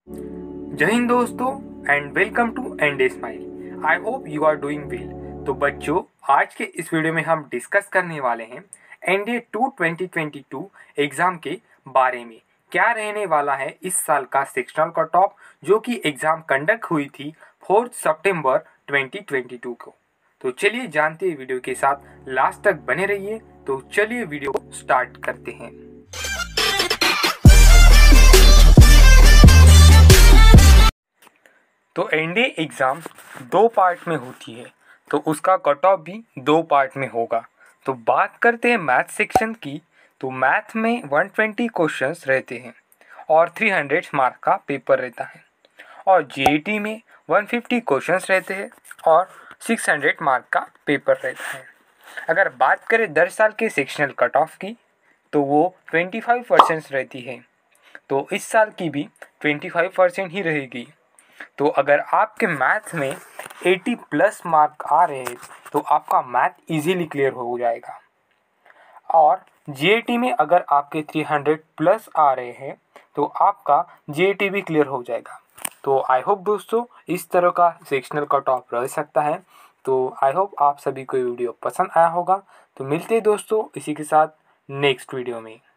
जय हिंद दोस्तों and welcome to एनडे smile. I hope you are doing well. तो बच्चों, आज के इस वीडियो में हम डिस्कस करने वाले हैं एनडीए 2 2022 एग्ज़ाम के बारे में। क्या रहने वाला है इस साल का सेक्शनल कट ऑफ, जो कि एग्ज़ाम कंडक्ट हुई थी 4 सितंबर 2022 को। तो चलिए जानते हैं, वीडियो के साथ लास्ट तक बने रहिए। तो चलिए वीडियो स्टार्ट करते हैं। तो एनडीए एग्ज़ाम 2 पार्ट में होती है, तो उसका कट ऑफ भी 2 पार्ट में होगा। तो बात करते हैं मैथ सेक्शन की। तो मैथ में 120 क्वेश्चंस रहते हैं और 300 मार्क का पेपर रहता है। और जीएटी में 150 क्वेश्चंस रहते हैं और 600 मार्क का पेपर रहता है। अगर बात करें 10 साल के सेक्शनल कट ऑफ की, तो वो 25% रहती है। तो इस साल की भी 25% ही रहेगी। तो अगर आपके मैथ में 80 प्लस मार्क आ रहे हैं, तो आपका मैथ इजीली क्लियर हो जाएगा। और जीएटी में अगर आपके 300 प्लस आ रहे हैं, तो आपका जीएटी भी क्लियर हो जाएगा। तो आई होप दोस्तों, इस तरह का सेक्शनल कट ऑफ रह सकता है। तो आई होप आप सभी को वीडियो पसंद आया होगा। तो मिलते हैं दोस्तों इसी के साथ नेक्स्ट वीडियो में।